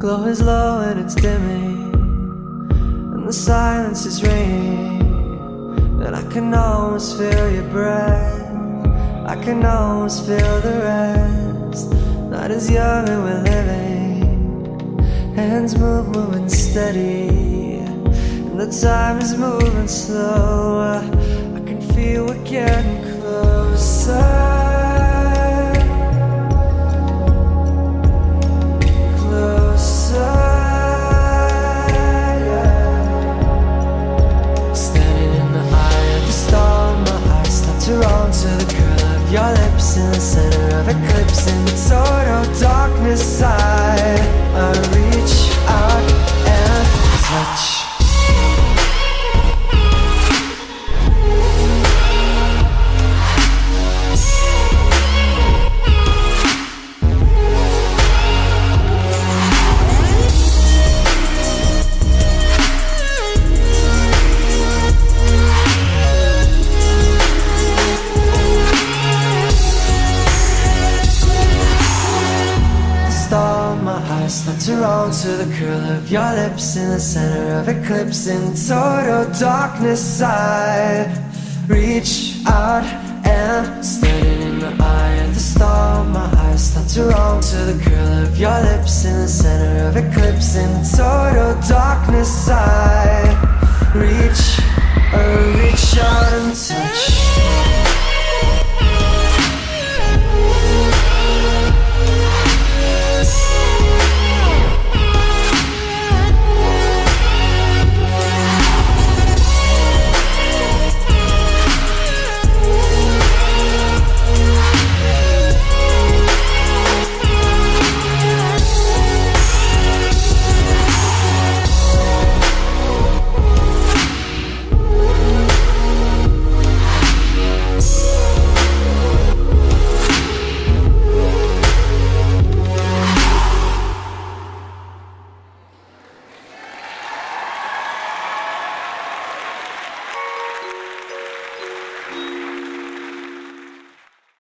glow is low and it's dimming, and the silence is ringing, and I can almost feel your breath, I can almost feel the rest. Night is young and we're living, hands move, moving steady, and the time is moving slow. I can feel we're getting closer. To the curl of your lips in the center of eclipse, in the total darkness I reach out and touch. Slants around to the curl of your lips in the center of eclipse, in total darkness I reach out and standing in the eye of the storm. My eyes slants around to the curl of your lips in the center of eclipse, in total darkness I reach out and touch.